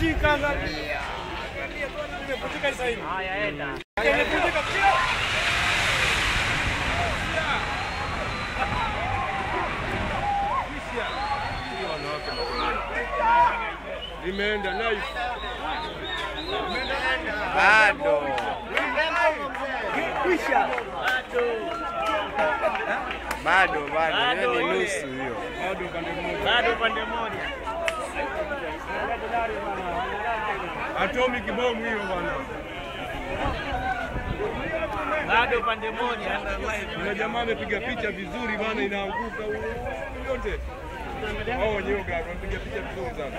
Nimeshika angalia. Angalia tu nimeputika sasa hivi. Haya enda. Nimeputika pia. Limeenda live. Bado. Kisha. Bado. Hiyo ni nusu hiyo. Bado pande moja. Atomic bomb hiyo bwana. Bado pande moja. Kuna jamaa amepiga picha vizuri bwana, inaanguka yote. Oh, nyoga amepiga picha vizuri sana.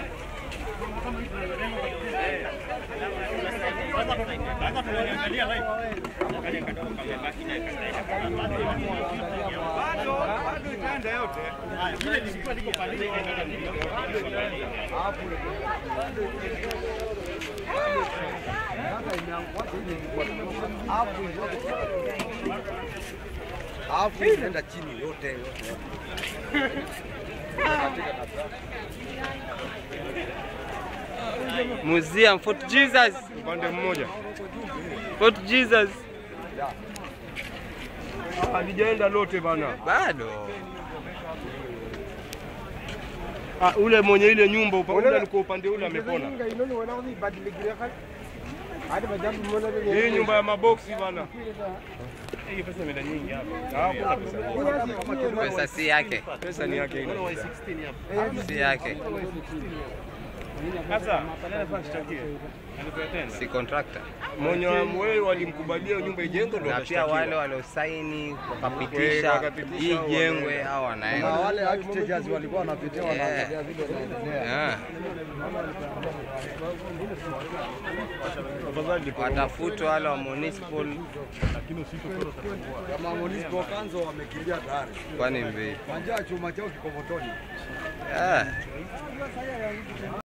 Tunaangalia live. Bado itaenda yote. Vile nilikuwa niko pale hapo inaenda chini yote. Museum Fort Jesus. Upande mmoja. Fort Jesus. Halijaenda lote bana. Bado. Ule mwenye ile nyumba upande alikuwa upande ule amepona. Hii nyumba ya maboksi bana. Hii pesa imeenda nyingi hapa. Hapo pesa. Pesa si yake. Pesa ni yake ile. Si yake. Sasa nani fashtakie? Si contractor. Mwenye wewe walimkubalia nyumba ijengwe ndio Na pia wale waliosaini wakapitisha hii jengwe au wanaenda. Na wale architects walikuwa wanapitia wanaangalia vile wanaendelea. Watafutwa wale wa municipal. Kama municipal kanzo wamekimbia tayari. Kwani mbi. Manja chuma chao kiko motoni.